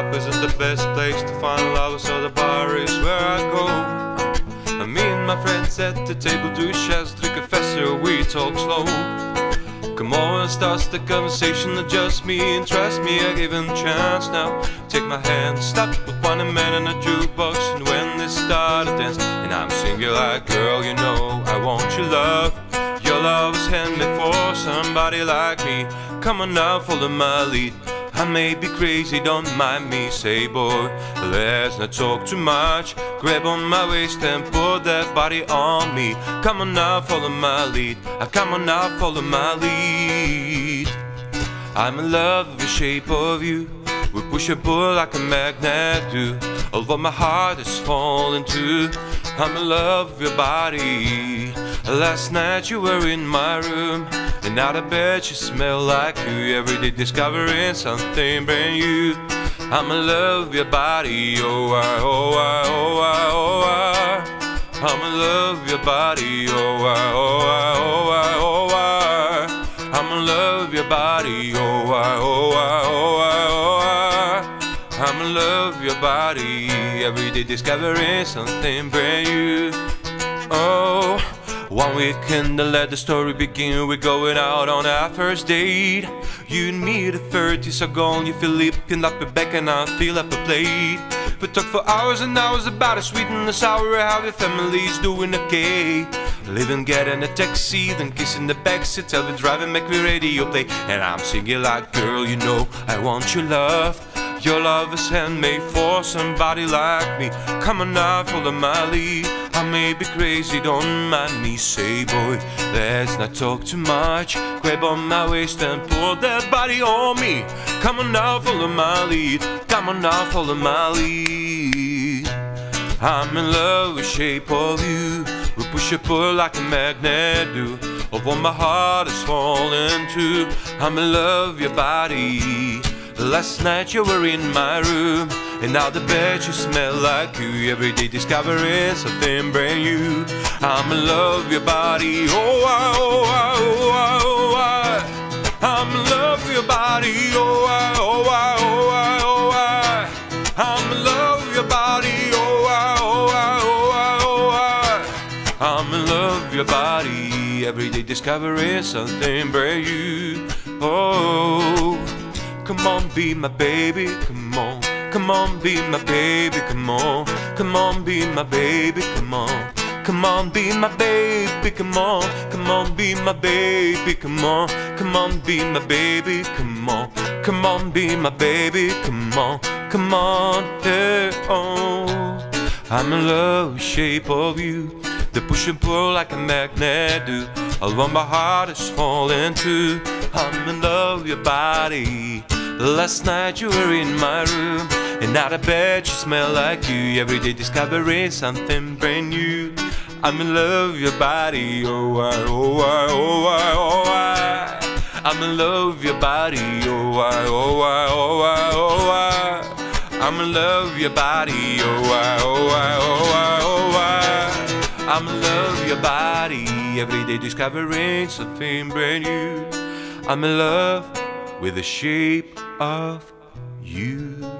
isn't the best place to find love, so the bar is where I go. Me and my friends at the table do shots, drink a faster, we talk slow. Come on, starts the conversation, just me and trust me, I give him a chance now. Take my hand, stop with one man in a jukebox, and when they start to dance, and I'm singing like, girl, you know I want your love. Your love is handmade for somebody like me. Come on now, follow my lead. I may be crazy, don't mind me. Say boy, let's not talk too much. Grab on my waist and put that body on me. Come on now, follow my lead. Come on now, follow my lead. I'm in love with the shape of you. We push and pull like a magnet do. Although my heart is falling too, I'm in love with your body. Last night you were in my room, and now I bet you smell like you. Every day discovering something brand new. I'm in love with your body, oh I, oh I, oh I, oh I. I'm in love with your body, oh I, oh I, oh I, oh I. I'm in love with your body, oh I, oh I, oh I, oh I. I'm in love with your body. Every day discovering something brand new. Oh, one weekend to let the story begin. We're going out on our first date. You and me at the 30s are gone. You feel looking up your back and I feel up a plate. We talk for hours and hours about the sweet and the sour. How your family's doing okay. Living, getting a taxi, then kissing the backseat. Tell me driving, make me radio play. And I'm singing like, girl, you know I want your love. Your love is handmade for somebody like me. Come on now, follow my lead. I may be crazy, don't mind me. Say boy, let's not talk too much. Grab on my waist and pull that body on me. Come on now, follow my lead. Come on now, follow my lead. I'm in love with the shape of you. We push and pull like a magnet do. Although my heart is falling too, I'm in love with your body. Last night you were in my room, and now the bed you smell like you. Every day discovering something brand new. I'm in love with your body, oh I, oh I, oh I, oh I. I'm in love with your body, oh I, oh I, oh I, oh I. I'm in love with your body, oh I, oh I, oh I, oh I. I'm in love with your body. Every day discovering something brand new. Oh, come on, be my baby, come on. Come on, be my baby, come on. Come on, be my baby, come on. Come on, be my baby, come on. Come on, be my baby, come on. Come on, be my baby, come on. Come on, be my baby, come on. Come on, hey, oh. I'm in love with the shape of you. The push and pull like a magnet do. Although my heart is falling too, I'm in love with your body. Last night you were in my room, and now I bet you smell like you. Every day discovering something brand new. I'm in love with your body, oh I, oh I, oh I, oh I. I'm in love with your body, oh I, oh I, oh I, oh I. I'm in love with your body, oh I, oh I, oh I, oh I. I'm in love with your body. Every day discovering something brand new. I'm in love with the shape of you.